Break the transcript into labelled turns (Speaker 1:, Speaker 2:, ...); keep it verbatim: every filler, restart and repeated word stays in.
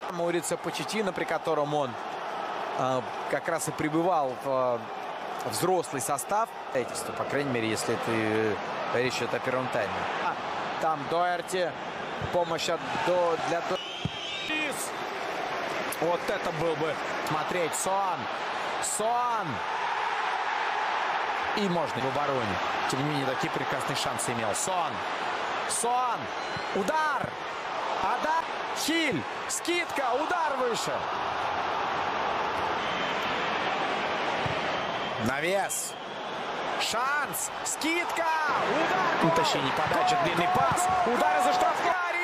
Speaker 1: Маурицио Почеттино, при котором он э, как раз и прибывал в э, взрослый состав. По крайней мере, если это речь идет о первом тайме. А, там Доерти. Помощь от, до, для до... Вот это был бы смотреть. Соан. Соан. И можно в обороне. Тем не менее, такие прекрасные шансы имел. Соан. Соан. Удар. Ада. Хиль. Скидка. Удар выше. Навес. Шанс. Скидка. Удар. Утащение подачи. Длинный пас. Удар из-за штрафной.